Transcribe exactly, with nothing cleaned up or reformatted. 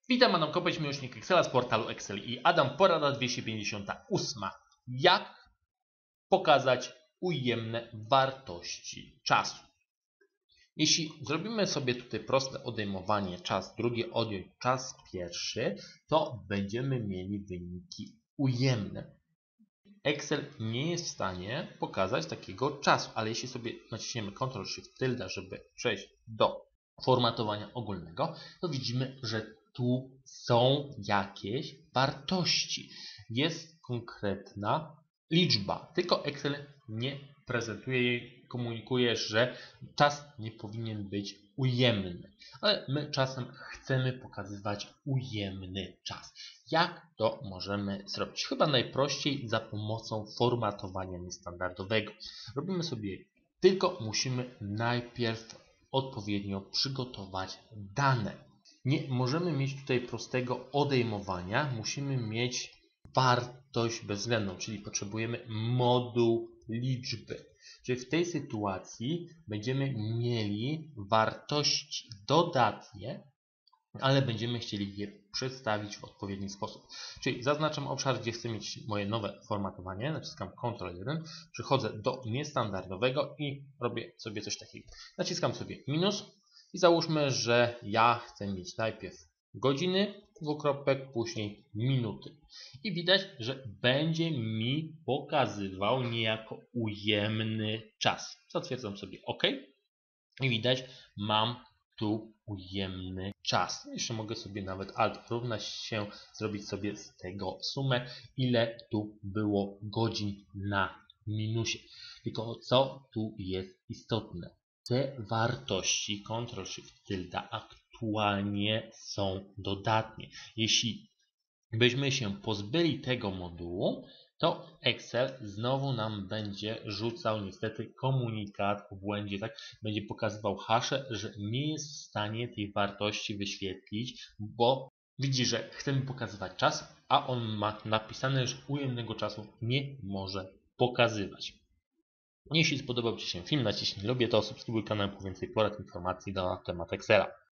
Witam, Adam Kopeć, miłośnik Excela z portalu Excel i Adam, porada dwieście pięćdziesiąt osiem. Jak pokazać ujemne wartości czasu? Jeśli zrobimy sobie tutaj proste odejmowanie czas, drugie odjąć czas pierwszy, to będziemy mieli wyniki ujemne. Excel nie jest w stanie pokazać takiego czasu, ale jeśli sobie naciśniemy kontrol shift tilde, żeby przejść do formatowania ogólnego, to widzimy, że tu są jakieś wartości. Jest konkretna liczba, tylko Excel nie prezentuje jej, komunikuje, że czas nie powinien być ujemny. Ale my czasem chcemy pokazywać ujemny czas. Jak to możemy zrobić? Chyba najprościej za pomocą formatowania niestandardowego. Robimy sobie, tylko musimy najpierw odpowiednio przygotować dane. Nie możemy mieć tutaj prostego odejmowania, musimy mieć wartość bezwzględną, czyli potrzebujemy moduł liczby. Czyli w tej sytuacji będziemy mieli wartości dodatnie, ale będziemy chcieli je przedstawić w odpowiedni sposób. Czyli zaznaczam obszar, gdzie chcę mieć moje nowe formatowanie, naciskam kontrol jeden, przychodzę do niestandardowego i robię sobie coś takiego. Naciskam sobie minus i załóżmy, że ja chcę mieć najpierw godziny, dwukropek, później minuty. I widać, że będzie mi pokazywał niejako ujemny czas. Zatwierdzam sobie OK i widać, mam tu ujemny czas. Jeszcze mogę sobie nawet Alt równa się, zrobić sobie z tego sumę, ile tu było godzin na minusie. Tylko co tu jest istotne? Te wartości kontrol shift tilde aktualnie są dodatnie. Jeśli byśmy się pozbyli tego modułu, to Excel znowu nam będzie rzucał niestety komunikat o błędzie, tak? Będzie pokazywał hasze, że nie jest w stanie tej wartości wyświetlić, bo widzi, że chcemy pokazywać czas, a on ma napisane, że ujemnego czasu nie może pokazywać. Jeśli spodobał Ci się film, naciśnij lubię to, subskrybuj kanał po więcej porad, informacji na temat Excela.